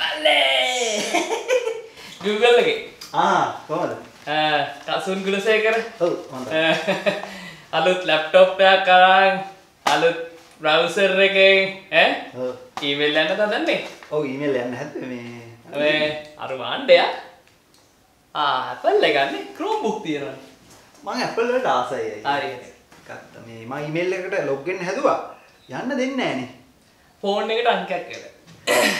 Bale. Google lagi. කොහමද? Kasun gula saya kira. ඔව් හොඳයි. Alut laptop ya karang, alut browser එකෙන් ඔව් email යන්න තදන්නේ. ඔව් ඊමේල් යන්න හැදුවේ මේ අර වාණ්ඩය. Apple එක ගන්න Chromebook තියෙනවා. මම Apple වලට ආසයි. හරි. ගත්තා මේ මම ඊමේල් එකට ලොග් වෙන්න හැදුවා. යන්න දෙන්නේ නැහනේ. ෆෝන් එකට අංකයක් කියලා.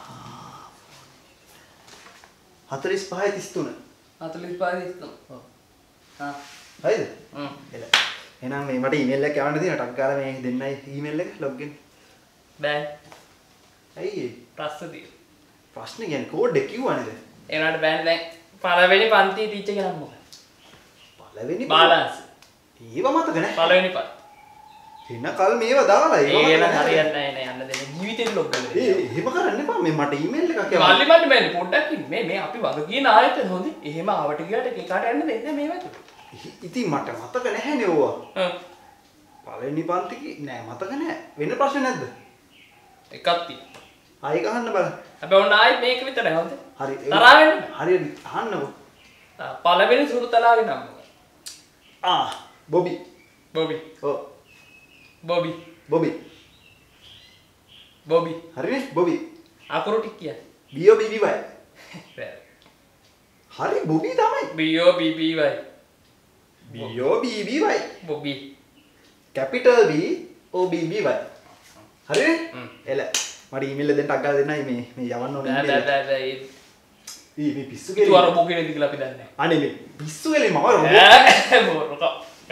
45 45 ඔව්. හරිද? එල. එහෙනම් මේ මට ඊමේල් එකක් යවන්න තියෙනවා. ටක් ගාලා මේ දෙන්නයි ඊමේල් එක ලොග් වෙන්න. බෑ. ඇයි ඒ? ප්‍රශ්න තියෙනවා. ප්‍රශ්නේ කියන්නේ කෝඩ් එක කිව්වනේද? ඒ වුණාට බෑනේ දැන් පළවෙනි පන්ති ටීචර් කෙනෙක් මොකද? පළවෙනි බාලන්ස්. ඒව මතක නැහැ. පළවෙනි පන්ති. එන්න කල් මේව දාලා ඒක නම් හරියන්නේ නැහැ නේ යන්න දෙන්නේ. ජීවිතේ ලොග් කරලා දෙන්න. එහෙම කරන්න එපා. මේ මට ඊමේල් එකක් යවන්න. මල්ලි මල්ලි මල්ලි පොඩ්ඩක් ඉන්න. මේ අපි වග කියන ආයතන හොඳයි. එහෙම ආවට ගියාට එකකට යන්න දෙන්නේ මේ වගේ. ඉතින් මට මතක නැහැනේ ඕවා. පළවෙනි පන්ති නෑ මතක නෑ. වෙන ප්‍රශ්න නැද්ද? එකක් තියෙනවා. ආයෙ ගහන්න බලන්න. හැබැයි ඔන්න ආයෙත් මේක විතරයි හොඳ. හරි. තරහ වෙන්න. හරි අහන්නකෝ. පළවෙනි සුරුතලාගේ නම මොකක්ද? බොබි. බොබි. ඔව්. බොබි. බොබි. බොබි. හරිනේ බොබි. අකුරු ටික කියන්න. B O B B Y. හරි බොබි තමයි. B O B B Y. B O B B Y. Bobby. capital B O B B Y. හරිනේ? එල. මට ඊමේල් එක දෙන්න ටක් ගාලා දෙන්නයි මේ යවන්න ඕනේ ඊමේල්. බෑ. මේ පිස්සු කෙලි. තු අර මොකේද කියලා අපි දන්නේ නැහැ. අනේ මේ පිස්සු කෙලි මම රොබෝට්. බොරක.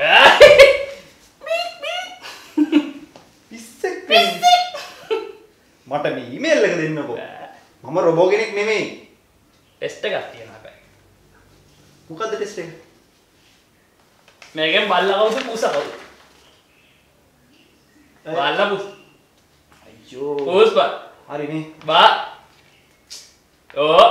පිස්සෙක් මට මේ ඊමේල් එක දෙන්නකෝ. මම රොබෝ කෙනෙක් නෙමෙයි. ටෙස්ට් එකක් තියෙනවා හැබැයි. මොකද්ද ටෙස්ට් එක? මේකෙන් බල්ලා කවුද පුසා කවුද? බල්ලා පුස්. අයියෝ. පුස් බා. හරි නේ. බා. ඕ.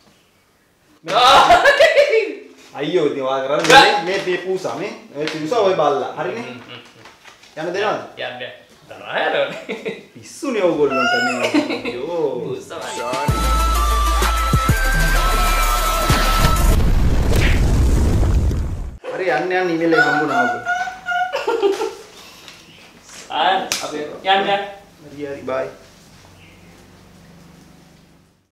අයියෝ ඉතින් වා කරන්නේ මේ පූසා මේ පූසා ඔය බල්ලා. හරිනේ. යන්න දෙනවද? යන්න. තරහයරනේ. පිස්සුනේ ඕගොල්ලන්ට මේ. අයියෝ. පුසා. හරි යන්න ඊමේල් එක හම්බුණා ඔබ. අපි යන්න. හරි බයි.